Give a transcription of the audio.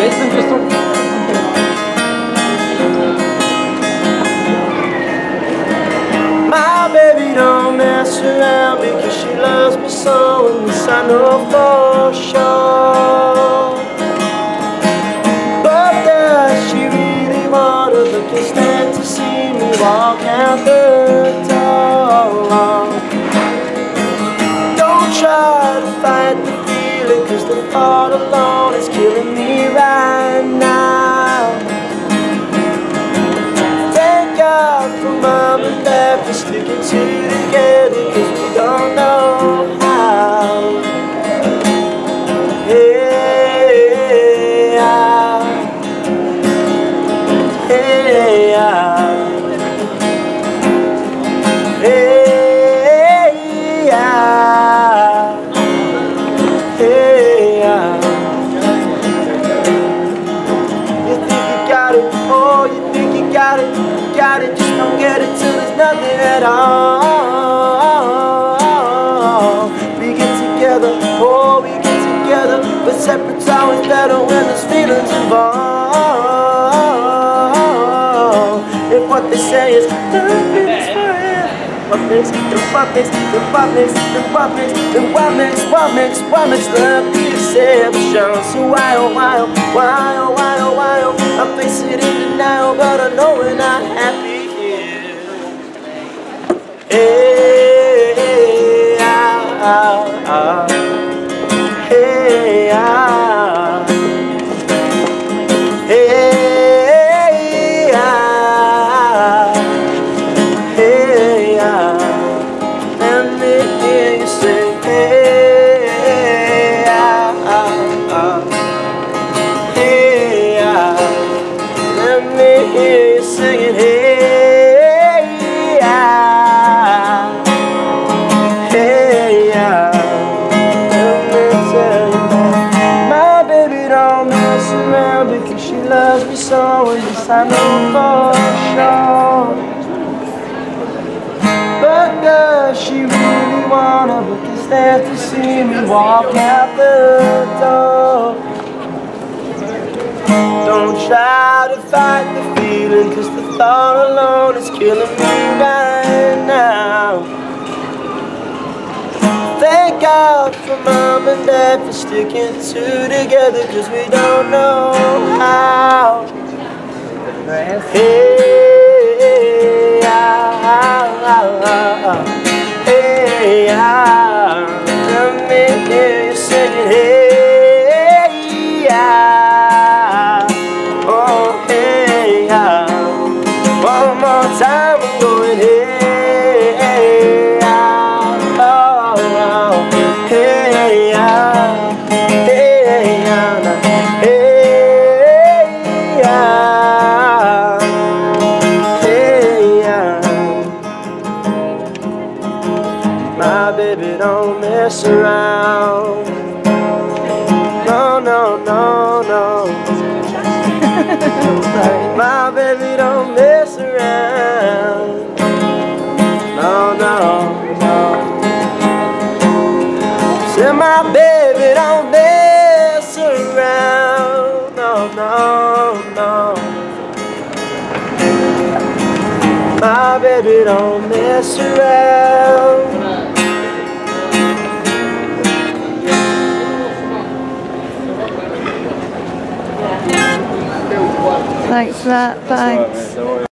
My baby don't mess around because she loves me so, and this I know for sure. But does she really wanna look and stand to see me walk out the door? Don't try to fight the feeling, cause the thought alone is killing me right now. Thank God for Mom and Dad for sticking together, cause we don't know how. Hey, hey, hey. Got it, just don't get it till there's nothing at all. We get together, oh, we get together, but separate's always better when there's feelings involved. If what they say is love is forever, what makes love the exception? So why, oh, I face it in denial, but I know we're not happy here. Hey, hey, hey, hey, let me hear you say, let me hear you singing, hey, hey, let me tell you that my baby don't mess around because she loves me so, and this I know for sure. But does she really wanna look and stand to see me walk out the door? Don't try to fight the feeling, cause the thought alone is killing me right now. Thank God for Mom and Dad for sticking two together, cause we don't know how. Hey, hey, let me hear you singing, hey. One more time I'm going, hey, hey, oh, hey, hey, my baby don't mess around. No, no, no, no. My baby don't mess around. No, no, no. Say my baby don't mess around. No, no, no. My baby don't mess around. Thanks, Matt. Thanks.